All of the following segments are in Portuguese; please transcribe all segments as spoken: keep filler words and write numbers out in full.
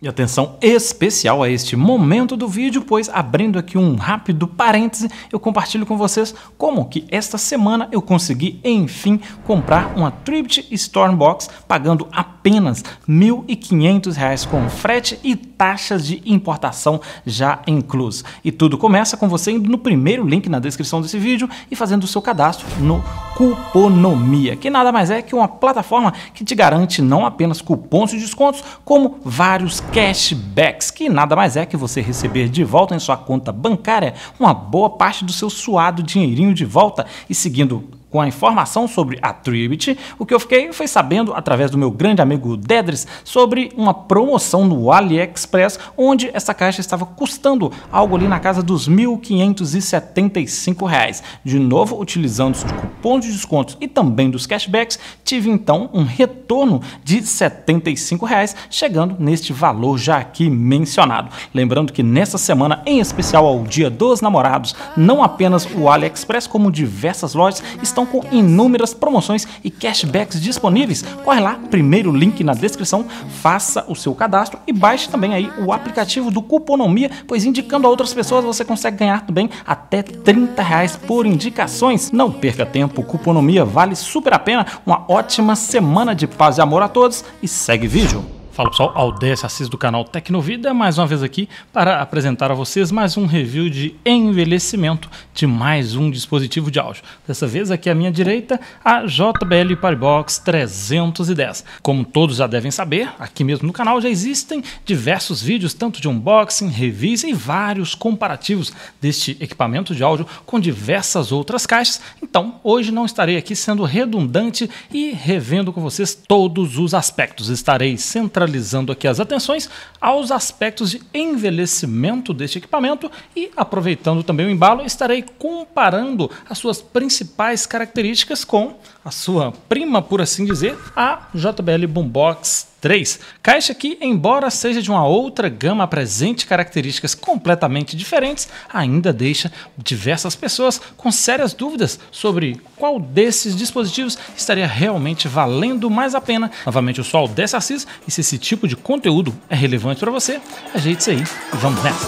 E atenção especial a este momento do vídeo, pois abrindo aqui um rápido parêntese, eu compartilho com vocês como que esta semana eu consegui, enfim, comprar uma Tribute Stormbox pagando apenas mil e quinhentos reais com frete e taxas de importação já incluso. E tudo começa com você indo no primeiro link na descrição desse vídeo e fazendo o seu cadastro no Cuponomia, que nada mais é que uma plataforma que te garante não apenas cupons de descontos, como vários cashbacks, que nada mais é que você receber de volta em sua conta bancária uma boa parte do seu suado dinheirinho de volta. E seguindo com a informação sobre a Tribute, o que eu fiquei foi sabendo através do meu grande amigo Dedris sobre uma promoção no AliExpress, onde essa caixa estava custando algo ali na casa dos mil quinhentos e setenta e cinco reais. De novo, utilizando os cupons de descontos e também dos cashbacks, tive então um retorno de setenta e cinco reais, chegando neste valor já aqui mencionado. Lembrando que nessa semana, em especial ao Dia dos Namorados, não apenas o AliExpress, como diversas lojas estão com inúmeras promoções e cashbacks disponíveis. Corre lá, primeiro link na descrição, faça o seu cadastro e baixe também aí o aplicativo do Cuponomia, pois indicando a outras pessoas você consegue ganhar também até trinta reais por indicações. Não perca tempo, Cuponomia vale super a pena. Uma ótima semana de paz e amor a todos e segue vídeo. Fala pessoal, Aldécio Assis do canal Tecnovida, mais uma vez aqui para apresentar a vocês mais um review de envelhecimento de mais um dispositivo de áudio. Dessa vez aqui à minha direita, a J B L PariBox trezentos e dez. Como todos já devem saber, aqui mesmo no canal já existem diversos vídeos, tanto de unboxing, reviews e vários comparativos deste equipamento de áudio com diversas outras caixas. Então, hoje não estarei aqui sendo redundante e revendo com vocês todos os aspectos. Estarei centralizando Centralizando aqui as atenções aos aspectos de envelhecimento deste equipamento e, aproveitando também o embalo, estarei comparando as suas principais características com a sua prima, por assim dizer, a J B L Boombox três. Caixa que, embora seja de uma outra gama, apresente características completamente diferentes, ainda deixa diversas pessoas com sérias dúvidas sobre qual desses dispositivos estaria realmente valendo mais a pena. Novamente, eu sou Aldécio Assis e se esse tipo de conteúdo é relevante para você, ajeite-se aí e vamos nessa!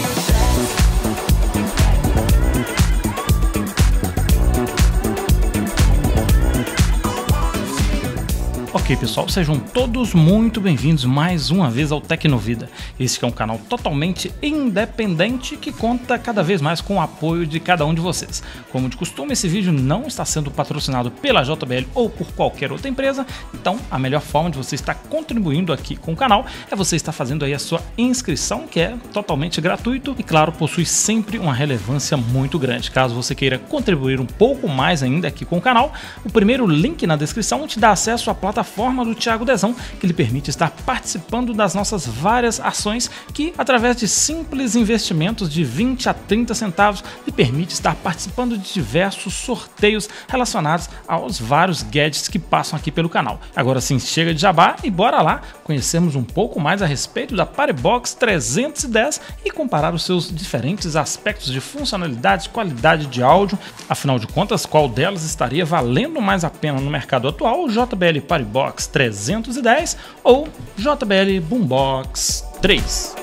Ok pessoal, sejam todos muito bem-vindos mais uma vez ao Tecnovida. Esse que é um canal totalmente independente que conta cada vez mais com o apoio de cada um de vocês. Como de costume, esse vídeo não está sendo patrocinado pela J B L ou por qualquer outra empresa, então a melhor forma de você estar contribuindo aqui com o canal é você estar fazendo aí a sua inscrição, que é totalmente gratuito e claro, possui sempre uma relevância muito grande. Caso você queira contribuir um pouco mais ainda aqui com o canal, o primeiro link na descrição te dá acesso à plataforma forma do Thiago Dezão, que lhe permite estar participando das nossas várias ações que, através de simples investimentos de vinte a trinta centavos, lhe permite estar participando de diversos sorteios relacionados aos vários gadgets que passam aqui pelo canal. Agora sim, chega de jabá e bora lá conhecermos um pouco mais a respeito da PariBox trezentos e dez e comparar os seus diferentes aspectos de funcionalidade, qualidade de áudio. Afinal de contas, qual delas estaria valendo mais a pena no mercado atual? O J B L PariBox trezentos e dez ou J B L Boombox três.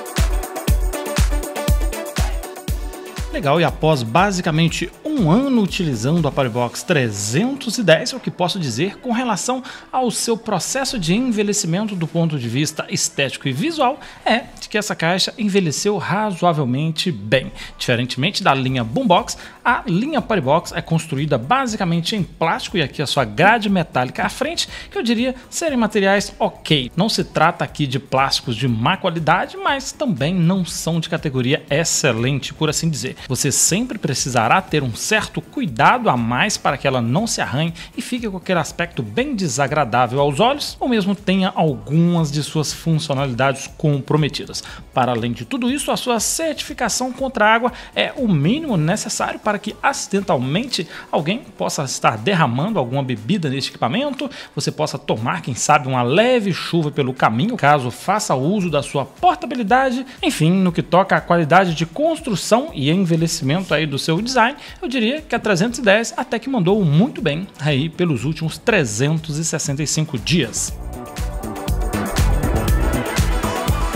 Legal, e após basicamente um ano utilizando a PariBox trezentos e dez, o que posso dizer com relação ao seu processo de envelhecimento do ponto de vista estético e visual é de que essa caixa envelheceu razoavelmente bem. Diferentemente da linha Boombox, a linha PariBox é construída basicamente em plástico e aqui a sua grade metálica à frente, que eu diria serem materiais ok. Não se trata aqui de plásticos de má qualidade, mas também não são de categoria excelente, por assim dizer. Você sempre precisará ter um certo cuidado a mais para que ela não se arranhe e fique com aquele aspecto bem desagradável aos olhos, ou mesmo tenha algumas de suas funcionalidades comprometidas. Para além de tudo isso, a sua certificação contra a água é o mínimo necessário para que acidentalmente alguém possa estar derramando alguma bebida neste equipamento, você possa tomar, quem sabe, uma leve chuva pelo caminho, caso faça uso da sua portabilidade. Enfim, no que toca à qualidade de construção e envelhecimento aí do seu design, eu diria que a trezentos e dez até que mandou muito bem aí pelos últimos trezentos e sessenta e cinco dias.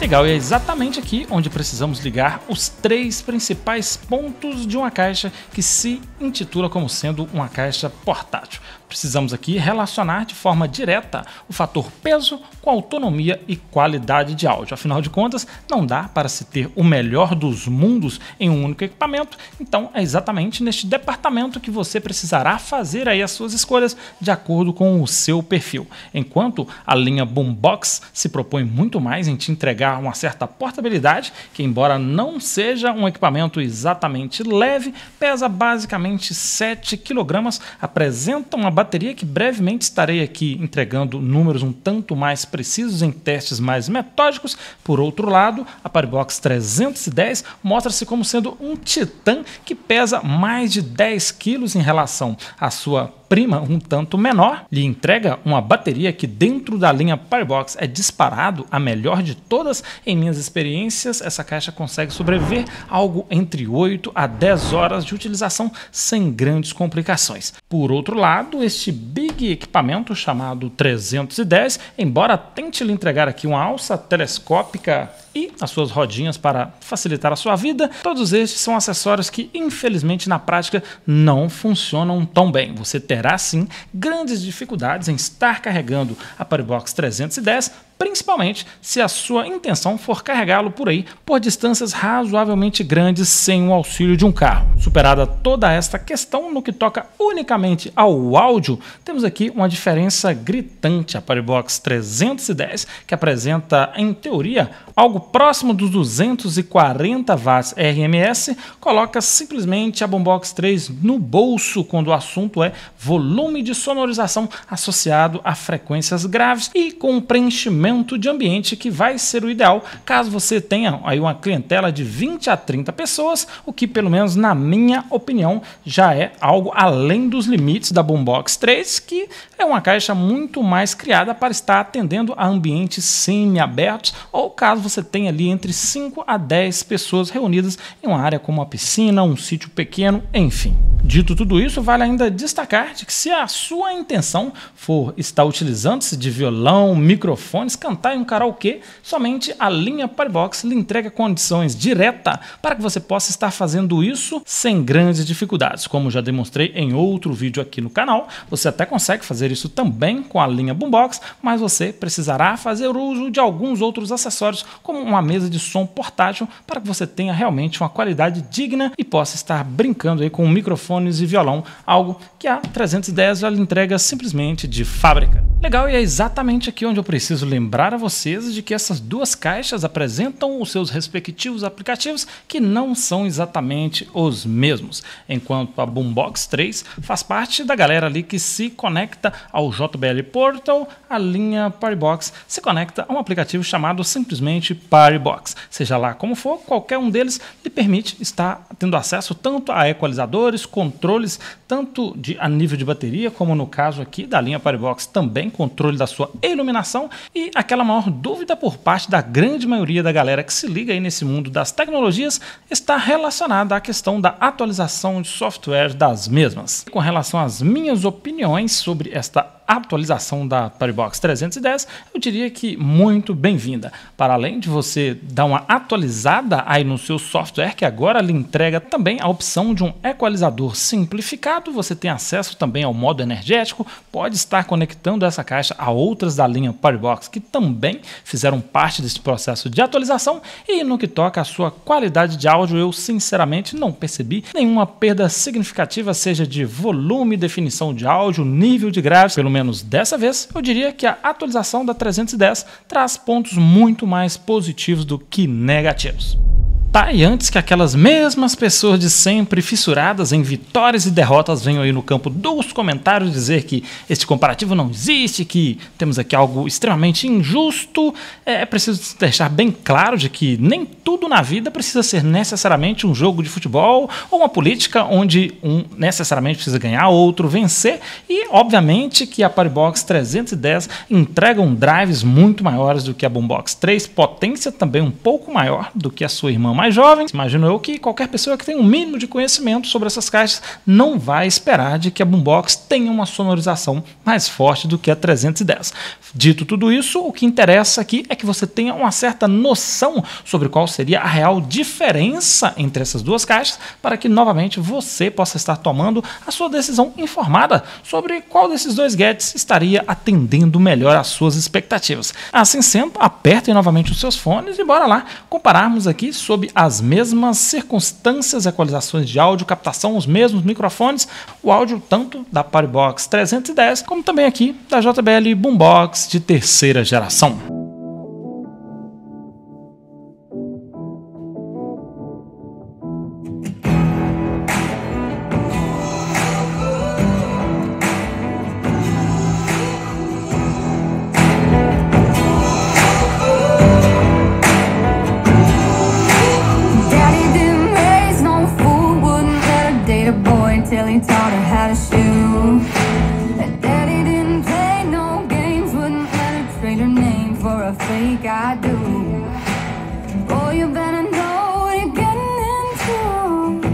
Legal, e é exatamente aqui onde precisamos ligar os três principais pontos de uma caixa que se intitula como sendo uma caixa portátil. Precisamos aqui relacionar de forma direta o fator peso com autonomia e qualidade de áudio. Afinal de contas, não dá para se ter o melhor dos mundos em um único equipamento, então é exatamente neste departamento que você precisará fazer aí as suas escolhas de acordo com o seu perfil. Enquanto a linha Boombox se propõe muito mais em te entregar uma certa portabilidade, que embora não seja um equipamento exatamente leve, pesa basicamente sete quilogramas, apresenta uma bateria que brevemente estarei aqui entregando números um tanto mais precisos em testes mais metódicos. Por outro lado, a PariBox trezentos e dez mostra-se como sendo um titã que pesa mais de dez quilos em relação à sua prima um tanto menor, lhe entrega uma bateria que dentro da linha PariBox é disparado a melhor de todas. Em minhas experiências, essa caixa consegue sobreviver algo entre oito a dez horas de utilização sem grandes complicações. Por outro lado, este big equipamento chamado trezentos e dez, embora tente lhe entregar aqui uma alça telescópica e as suas rodinhas para facilitar a sua vida, todos estes são acessórios que infelizmente na prática não funcionam tão bem. Você terá sim grandes dificuldades em estar carregando a PariBox trezentos e dez, principalmente se a sua intenção for carregá-lo por aí por distâncias razoavelmente grandes sem o auxílio de um carro. Superada toda esta questão no que toca unicamente ao áudio, temos aqui uma diferença gritante. A PariBox trezentos e dez, que apresenta em teoria algo próximo dos duzentos e quarenta watts R M S, coloca simplesmente a Boombox três no bolso quando o assunto é volume de sonorização associado a frequências graves e com um preenchimento de ambiente que vai ser o ideal caso você tenha aí uma clientela de vinte a trinta pessoas, o que pelo menos na minha opinião já é algo além dos limites da Boombox três, que é uma caixa muito mais criada para estar atendendo a ambientes semi-abertos ou caso você tenha ali entre cinco a dez pessoas reunidas em uma área como uma piscina, um sítio pequeno, enfim. Dito tudo isso, vale ainda destacar de que se a sua intenção for estar utilizando-se de violão, microfones, cantar em um karaokê, somente a linha PariBox lhe entrega condições diretas para que você possa estar fazendo isso sem grandes dificuldades. Como já demonstrei em outro vídeo aqui no canal, você até consegue fazer isso também com a linha Boombox, mas você precisará fazer uso de alguns outros acessórios, como uma mesa de som portátil, para que você tenha realmente uma qualidade digna e possa estar brincando aí com microfones e violão, algo que a trezentos e dez já lhe entrega simplesmente de fábrica. Legal, e é exatamente aqui onde eu preciso lembrar a vocês de que essas duas caixas apresentam os seus respectivos aplicativos que não são exatamente os mesmos. Enquanto a Boombox três faz parte da galera ali que se conecta ao J B L Portal, a linha PariBox se conecta a um aplicativo chamado simplesmente PariBox. Seja lá como for, qualquer um deles lhe permite estar tendo acesso tanto a equalizadores, controles, tanto de, a nível de bateria, como no caso aqui da linha PariBox também, controle da sua iluminação, e aquela maior dúvida por parte da grande maioria da galera que se liga aí nesse mundo das tecnologias está relacionada à questão da atualização de software das mesmas. Com relação às minhas opiniões sobre esta atualização da PariBox trezentos e dez, eu diria que muito bem-vinda. Para além de você dar uma atualizada aí no seu software, que agora lhe entrega também a opção de um equalizador simplificado, você tem acesso também ao modo energético, pode estar conectando essa caixa a outras da linha PariBox que também fizeram parte desse processo de atualização, e no que toca à sua qualidade de áudio, eu sinceramente não percebi nenhuma perda significativa, seja de volume, definição de áudio, nível de graves. Pelo menos dessa vez, eu diria que a atualização da trezentos e dez traz pontos muito mais positivos do que negativos. Tá, e antes que aquelas mesmas pessoas de sempre fissuradas em vitórias e derrotas venham aí no campo dos comentários dizer que este comparativo não existe, que temos aqui algo extremamente injusto, é preciso deixar bem claro de que nem tudo na vida precisa ser necessariamente um jogo de futebol ou uma política onde um necessariamente precisa ganhar, outro vencer, e obviamente que a PariBox trezentos e dez entrega um drives muito maiores do que a Boombox três, potência também um pouco maior do que a sua irmã mais mais jovem, imagino eu que qualquer pessoa que tem um mínimo de conhecimento sobre essas caixas não vai esperar de que a Boombox tenha uma sonorização mais forte do que a trezentos e dez. Dito tudo isso, o que interessa aqui é que você tenha uma certa noção sobre qual seria a real diferença entre essas duas caixas, para que novamente você possa estar tomando a sua decisão informada sobre qual desses dois gadgets estaria atendendo melhor às suas expectativas. Assim sendo, apertem novamente os seus fones e bora lá compararmos aqui sob as mesmas circunstâncias e equalizações de áudio, captação, os mesmos microfones, o áudio tanto da PartyBox trezentos e dez como também aqui da J B L Boombox de terceira geração. Till he taught her how to shoot. And daddy didn't play no games, wouldn't let her trade her name for a fake I do. Oh, you better know what you're getting into.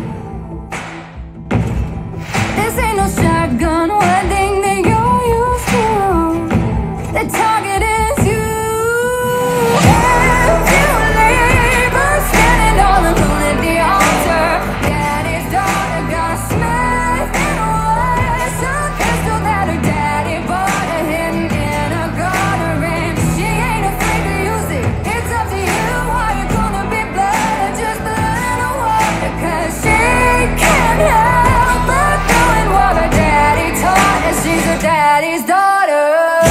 This ain't no shotgun wedding that you're used to. The target is you. If you leave her standing all alone at the altar, daddy's daughter got a smell. Daddy's daughter.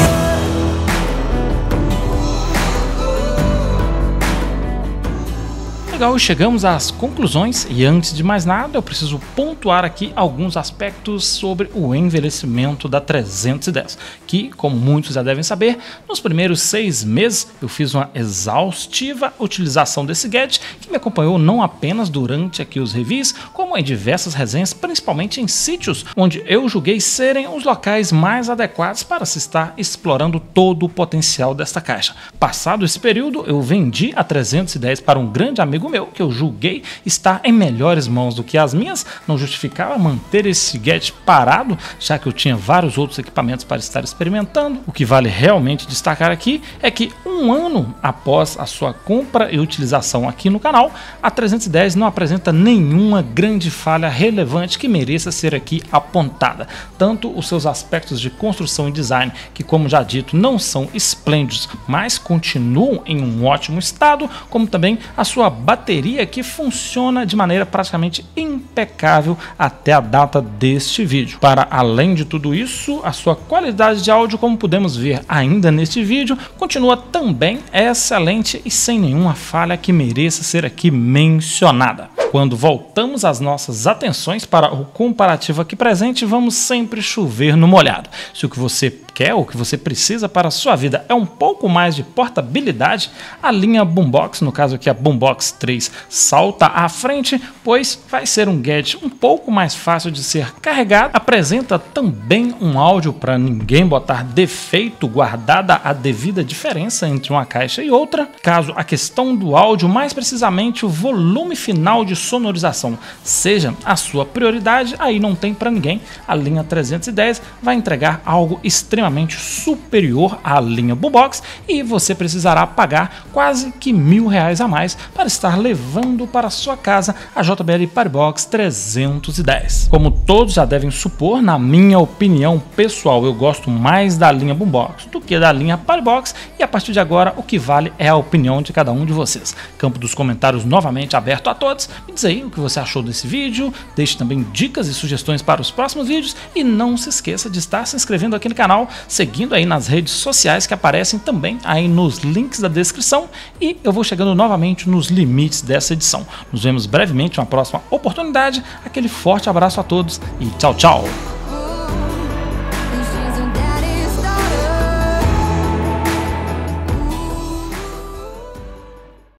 Legal, chegamos às conclusões e antes de mais nada eu preciso pontuar aqui alguns aspectos sobre o envelhecimento da trezentos e dez, que, como muitos já devem saber, nos primeiros seis meses eu fiz uma exaustiva utilização desse gadget que me acompanhou não apenas durante aqui os reviews, como em diversas resenhas, principalmente em sítios onde eu julguei serem os locais mais adequados para se estar explorando todo o potencial desta caixa. Passado esse período, eu vendi a trezentos e dez para um grande amigo meu, que eu julguei estar em melhores mãos do que as minhas. Não justificava manter esse gadget parado, já que eu tinha vários outros equipamentos para estar experimentando. O que vale realmente destacar aqui é que um ano após a sua compra e utilização aqui no canal, a trezentos e dez não apresenta nenhuma grande falha relevante que mereça ser aqui apontada. Tanto os seus aspectos de construção e design, que como já dito não são esplêndidos, mas continuam em um ótimo estado, como também a sua bateria, que funciona de maneira praticamente impecável até a data deste vídeo. Para além de tudo isso, a sua qualidade de áudio, como podemos ver ainda neste vídeo, continua também excelente e sem nenhuma falha que mereça ser aqui mencionada. Quando voltamos as nossas atenções para o comparativo aqui presente, vamos sempre chover no molhado. Se o que você quer ou o que você precisa para a sua vida é um pouco mais de portabilidade, a linha Boombox, no caso aqui a Boombox três, salta à frente, pois vai ser um gadget um pouco mais fácil de ser carregado, apresenta também um áudio para ninguém botar defeito, guardada a devida diferença entre uma caixa e outra. Caso a questão do áudio, mais precisamente o volume final de sonorização, seja a sua prioridade, aí não tem para ninguém. A linha trezentos e dez vai entregar algo extremamente superior à linha Boombox e você precisará pagar quase que mil reais a mais para estar levando para sua casa a J B L PartyBox trezentos e dez. Como todos já devem supor, na minha opinião pessoal, eu gosto mais da linha Boombox do que da linha PartyBox e a partir de agora o que vale é a opinião de cada um de vocês. Campo dos comentários novamente aberto a todos. Me diz aí o que você achou desse vídeo, deixe também dicas e sugestões para os próximos vídeos e não se esqueça de estar se inscrevendo aqui no canal, seguindo aí nas redes sociais que aparecem também aí nos links da descrição e eu vou chegando novamente nos limites dessa edição. Nos vemos brevemente em uma próxima oportunidade. Aquele forte abraço a todos e tchau, tchau!